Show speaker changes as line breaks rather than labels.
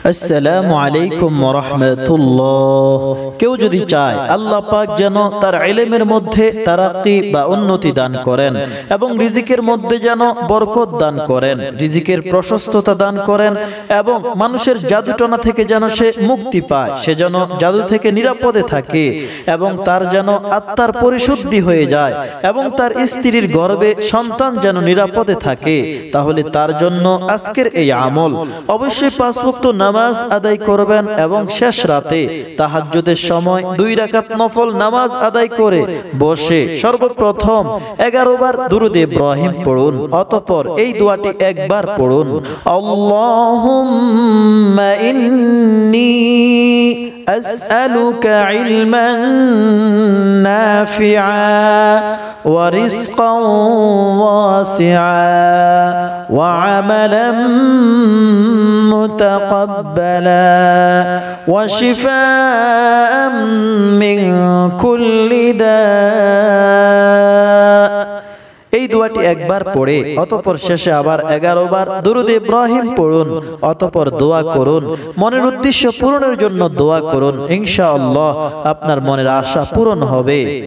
আসসালামু আলাইকুম ওয়া রাহমাতুল্লাহ। কেউ যদি চায় আল্লাহ পাক যেন তার ইলমের মধ্যে তারাক্কি বা উন্নতি দান করেন এবং রিজিকের মধ্যে যেন বরকত দান করেন, রিজিকের প্রশস্ততা দান করেন এবং মানুষের জাদুটনা থেকে যেন সে মুক্তি পায়, সে যেন জাদু থেকে নিরাপদে থাকে এবং তার যেন আত্মার পরিশুদ্ধি হয়ে যায় এবং তার স্ত্রীর গর্ভে সন্তান যেন নিরাপদে থাকে, তাহলে তার জন্য আজকের এই আমল অবশ্যই 5 ওয়াক্ত নামাজ আদায় করবেন এবং শেষ রাতে তাহাজ্জুদের সময় 2 রাকাত নফল নামাজ আদায় করে বসে সর্বপ্রথম 11 বার দুরূদ ইব্রাহিম পড়ুন। অতঃপর এই দোয়াটি একবার পড়ুন, আল্লাহুম্মা ইন্নী আসআলুকা ইলমান নাফিআ ওয়া রিজকান ওয়াসিআ ওয়া আমালান মুতাকাব্বালা ওয়া শিফাআন মিন কুল্লি দা। এই দোয়াটি একবার পড়ে অতঃপর শেষে আবার 11 বার দুরূদ ইব্রাহিম পড়ুন। অতঃপর দোয়া করুন, মনের উদ্দেশ্য পূরণের জন্য দোয়া করুন। ইনশাআল্লাহ আপনার মনের আশা পূরণ হবে।